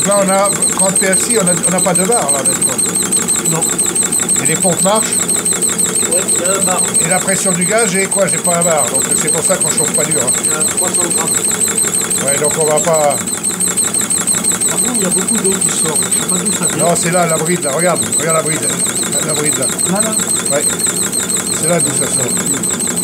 Donc là, on a 30 PFC, on n'a pas de barre là maintenant. Non. Et les pompes marchent. Ouais, il y a un bar. Et la pression du gaz, j'ai quoi? J'ai pas un bar. Donc c'est pour ça qu'on chauffe pas dur. Hein. Il y a 300 grammes. Ouais, donc on va pas. Par contre, il y a beaucoup d'eau qui sort. Je sais pas d'où ça vient. Non, c'est là, la bride, là. Regarde la bride. La bride, là. Là, là. Ouais. C'est là d'où ça sort.